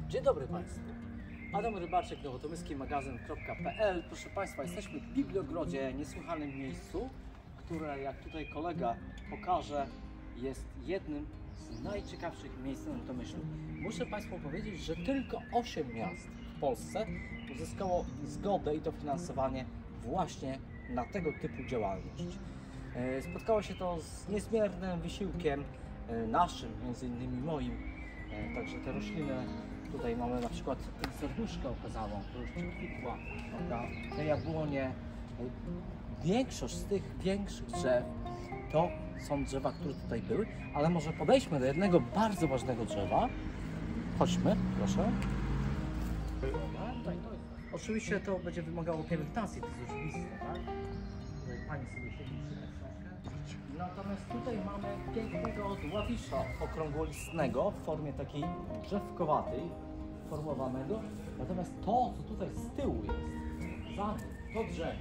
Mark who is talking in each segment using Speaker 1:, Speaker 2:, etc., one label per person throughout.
Speaker 1: Dzień dobry Państwu. Adam Rybaczek, nowotomyski magazyn.pl. Proszę Państwa, jesteśmy w Bibliogrodzie, niesłychanym miejscu, które, jak tutaj kolega pokaże, jest jednym z najciekawszych miejsc na Tomyślu. Muszę Państwu powiedzieć, że tylko 8 miast w Polsce uzyskało zgodę i dofinansowanie właśnie na tego typu działalność. Spotkało się to z niezmiernym wysiłkiem naszym, między innymi moim. Także te rośliny, tutaj mamy na przykład serduszkę okazaną, która już przekwitła, te jabłonie. Większość z tych większych drzew to są drzewa, które tutaj były, ale może podejdźmy do jednego bardzo ważnego drzewa. Chodźmy, proszę. Oczywiście to będzie wymagało pielęgnacji, to jest oczywiste, tak? Tutaj pani sobie siedzi przy książkę. Natomiast tutaj mamy pięknego dławisza okrągłolistnego w formie takiej drzewkowatej, formowanego. Natomiast to, co tutaj z tyłu jest, za to drzewo,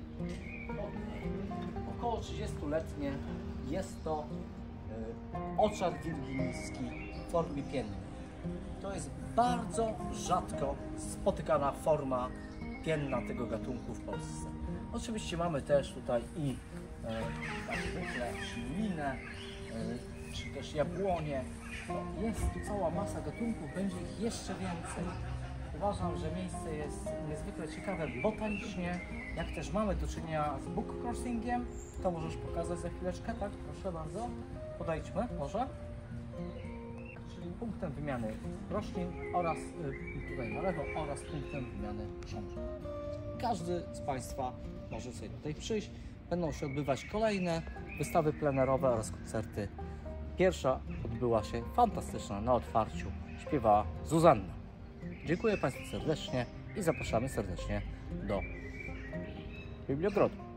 Speaker 1: około 30-letnie, jest to oczar wirginijski w formie piennej. To jest bardzo rzadko spotykana forma pienna tego gatunku w Polsce. Oczywiście mamy też tutaj i tak zwykle linę, czy też jabłonie. Jest tu cała masa gatunków, będzie ich jeszcze więcej. Uważam, że miejsce jest niezwykle ciekawe botanicznie, jak też mamy do czynienia z book crossingiem. To możesz pokazać za chwileczkę, tak? Proszę bardzo. Podejdźmy, może? Czyli punktem wymiany roślin oraz tutaj na lewo oraz punktem wymiany książek. Każdy z Państwa może sobie tutaj przyjść. Będą się odbywać kolejne wystawy plenerowe oraz koncerty. Pierwsza odbyła się fantastyczna na otwarciu. Śpiewała Zuzanna. Dziękuję Państwu serdecznie i zapraszamy serdecznie do Bibliogrodu.